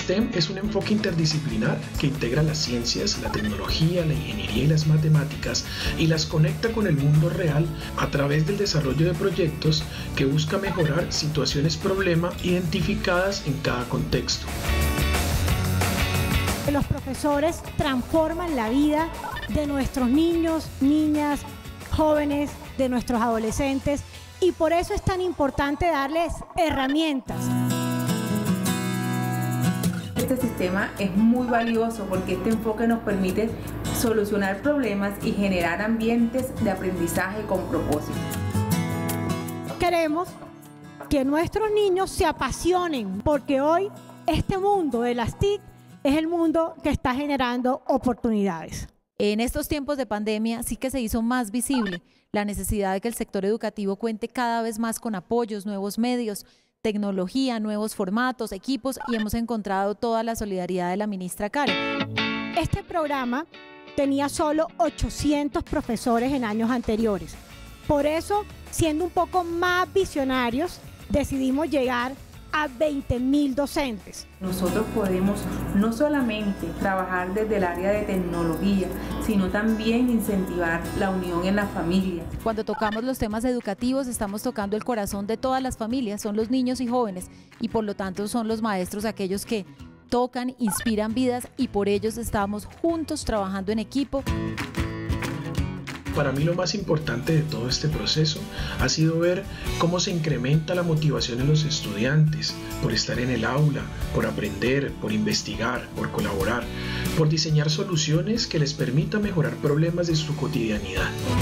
STEM es un enfoque interdisciplinar que integra las ciencias, la tecnología, la ingeniería y las matemáticas y las conecta con el mundo real a través del desarrollo de proyectos que busca mejorar situaciones problema identificadas en cada contexto. Los profesores transforman la vida de nuestros niños, niñas, jóvenes, de nuestros adolescentes, y por eso es tan importante darles herramientas. Este sistema es muy valioso porque este enfoque nos permite solucionar problemas y generar ambientes de aprendizaje con propósito. Queremos que nuestros niños se apasionen, porque hoy este mundo de las TIC es el mundo que está generando oportunidades. En estos tiempos de pandemia sí que se hizo más visible la necesidad de que el sector educativo cuente cada vez más con apoyos, nuevos medios, tecnología, nuevos formatos, equipos, y hemos encontrado toda la solidaridad de la ministra Karen. Este programa tenía solo 800 profesores en años anteriores. Por eso, siendo un poco más visionarios, decidimos llegar a 20.000 docentes. Nosotros podemos no solamente trabajar desde el área de tecnología, sino también incentivar la unión en las familias. Cuando tocamos los temas educativos, estamos tocando el corazón de todas las familias, son los niños y jóvenes, y por lo tanto son los maestros aquellos que tocan, inspiran vidas, y por ellos estamos juntos trabajando en equipo. Para mí lo más importante de todo este proceso ha sido ver cómo se incrementa la motivación en los estudiantes por estar en el aula, por aprender, por investigar, por colaborar, por diseñar soluciones que les permitan mejorar problemas de su cotidianidad.